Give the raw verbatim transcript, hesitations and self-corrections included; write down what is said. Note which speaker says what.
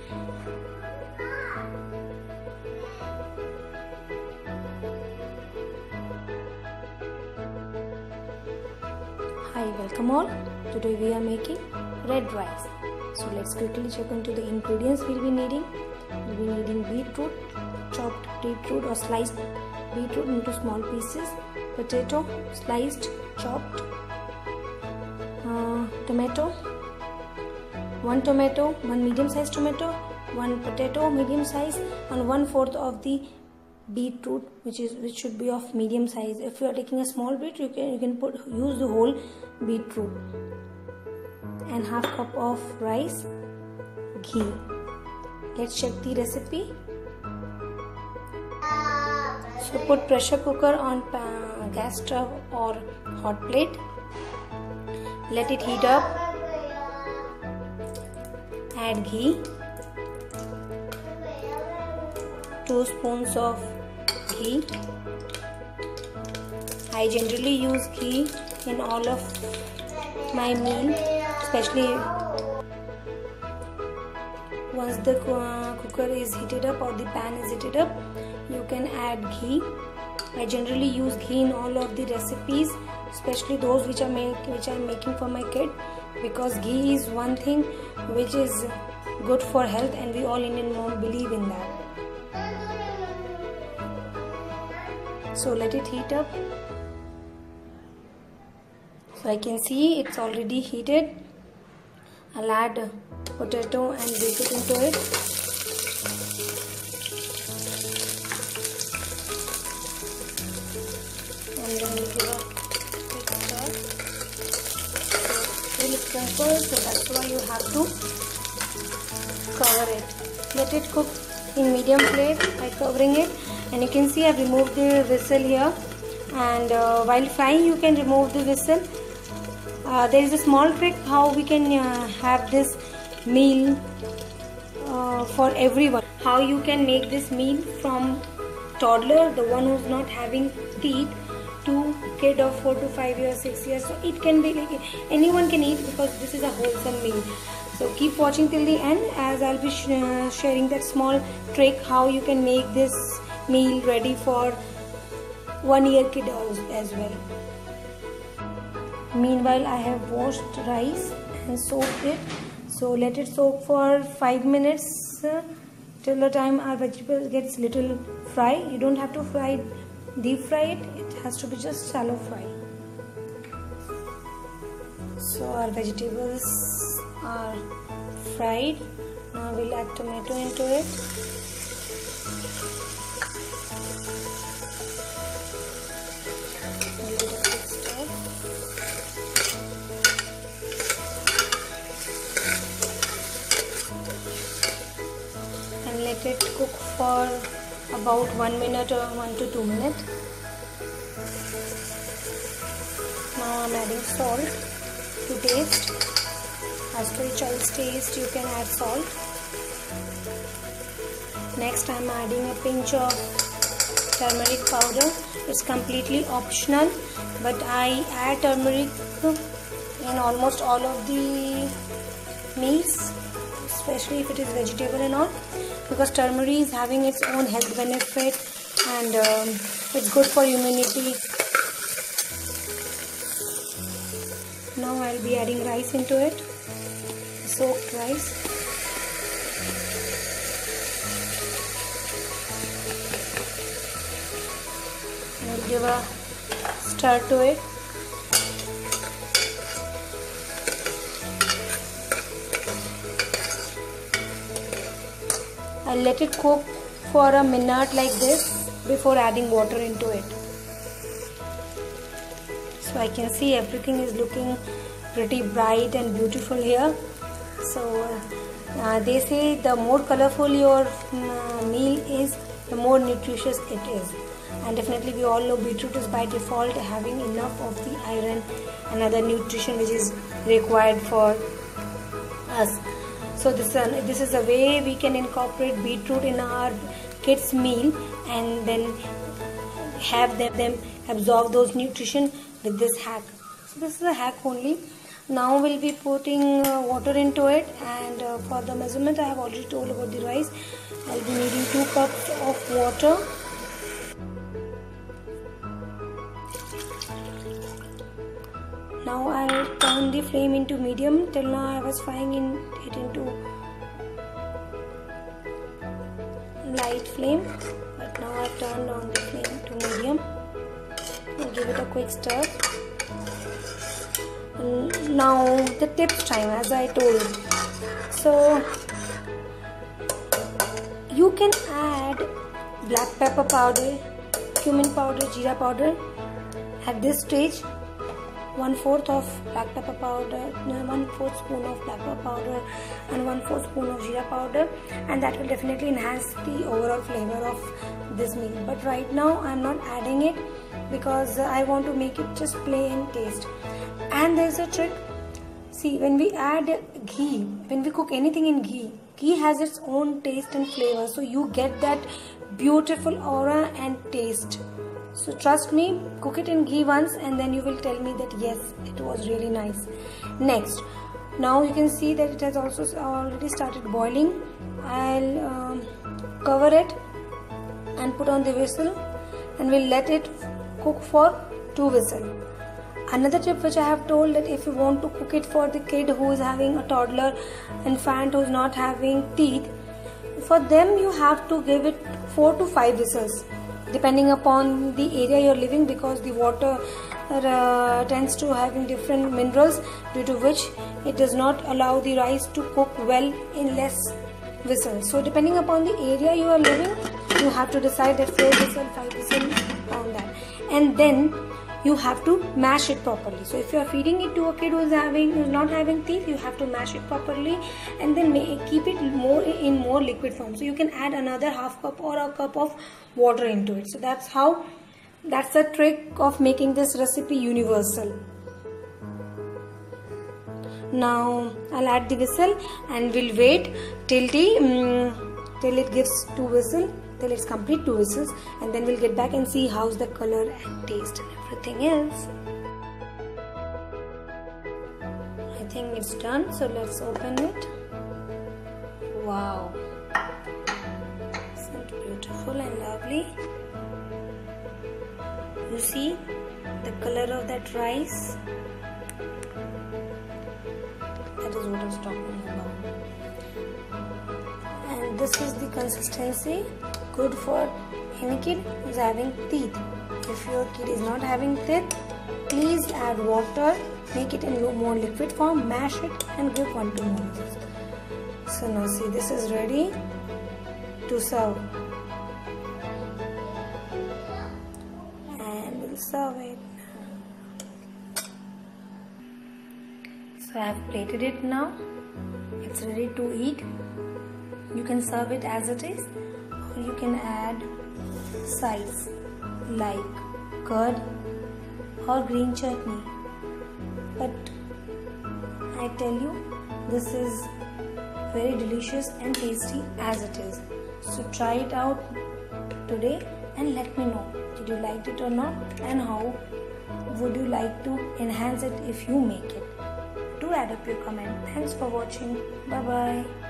Speaker 1: Hi, welcome all. Today we are making red rice. So let's quickly check into the ingredients we'll be needing. We'll be needing beetroot, chopped beetroot or sliced beetroot into small pieces, potato, sliced, chopped, uh, tomato, one tomato, one medium sized tomato, one potato medium size, and one fourth of the beetroot, which is which should be of medium size. If you are taking a small beetroot, you can you can put use the whole beetroot, and half cup of rice, ghee. Let's check the recipe. So put pressure cooker on gas stove or hot plate. Let it heat up. Add ghee. Two spoons of ghee. I generally use ghee in all of my meal, especially once the cooker is heated up or the pan is heated up, you can add ghee. I generally use ghee in all of the recipes, especially those which I make which I am making for my kid, because ghee is one thing which is good for health, and we all Indian moms believe in that. So let it heat up. So I can see it's already heated. I'll add potato and beetroot into it. And then we'll give a quick stir. So it's crumpled, so that's why you have to cover it. Let it cook in medium flame by covering it. And you can see I've removed the whistle here, and uh, while frying you can remove the whistle. Uh, there is a small trick how we can uh, have this meal uh, for everyone. How you can make this meal from toddler, the one who's not having teeth, to kid of four to five years, six years. So it can be like anyone can eat, because this is a wholesome meal. So keep watching till the end, as I'll be sh uh, sharing that small trick how you can make this meal ready for one year kid as well. Meanwhile, I have washed rice and soaked it. So let it soak for five minutes uh, till the time our vegetable gets little fry. You don't have to fry deep fry it. It has to be just shallow fry. So our vegetables are fried. Now we'll add tomato into it. Let it cook for about one minute or one to two minutes. Now I'm adding salt to taste. As per your child's taste, you can add salt. Next, I'm adding a pinch of turmeric powder. It's completely optional, but I add turmeric in almost all of the meals, especially if it is vegetable and all, because turmeric is having its own health benefit, and um, it's good for immunity. Now I'll be adding rice into it, soaked rice. I'll give a stir to it. I'll let it cook for a minute like this before adding water into it. So I can see everything is looking pretty bright and beautiful here. So uh, they say the more colorful your uh, meal is, the more nutritious it is. And definitely we all know beetroot is by default having enough of the iron and other nutrition which is required for us. So this, uh, this is a way we can incorporate beetroot in our kids' meal, and then have them, them absorb those nutrition with this hack. So this is a hack only. Now we'll be putting uh, water into it, and uh, for the measurement I have already told about the rice. I'll be needing two cups of water. Now I'll turn the flame into medium. Till now I was frying in, it into light flame, but now I've turned on the flame to medium. I'll give it a quick stir. And now the tips time, as I told. So you can add black pepper powder, cumin powder, jeera powder at this stage. One fourth of black pepper powder, one fourth spoon of black pepper powder, and one fourth spoon of jeera powder, and that will definitely enhance the overall flavor of this meal. But right now I am not adding it because I want to make it just plain taste. And there's a trick. See, when we add ghee, when we cook anything in ghee, ghee has its own taste and flavor, so you get that beautiful aura and taste. So trust me, cook it in ghee once and then you will tell me that yes, it was really nice. Next, now you can see that it has also already started boiling. I'll um, cover it and put on the whistle, and we'll let it cook for two whistles. Another tip which I have told, that if you want to cook it for the kid who is having a toddler infant who is not having teeth, for them you have to give it four to five whistles, depending upon the area you are living, because the water uh, tends to having different minerals, due to which it does not allow the rice to cook well in less whistles. So depending upon the area you are living, you have to decide that four whistle, five whistle on that, and then you have to mash it properly. So if you are feeding it to a kid who is having who is not having teeth, you have to mash it properly and then make, keep it more in more liquid form. So you can add another half cup or a cup of water into it. So that's how, that's the trick of making this recipe universal. Now I'll add the whistle and we'll wait till the um, till it gives two whistles, till it's complete two whistles, and then we'll get back and see how's the color and taste and everything else. I think it's done, so let's open it. Wow, isn't it beautiful and lovely? You see the color of that rice? That is what I was talking about. And this is the consistency, good for any kid who is having teeth. If your kid is not having teeth, please add water, make it in more liquid form, mash it and give one to more. So now see, this is ready to serve, and we'll serve it. So I have plated it now, it's ready to eat. You can serve it as it is, or you can add sides like curd or green chutney. But I tell you, this is very delicious and tasty as it is. So try it out today and let me know, did you like it or not, and how would you like to enhance it if you make it. Do add up your comment. Thanks for watching. Bye bye.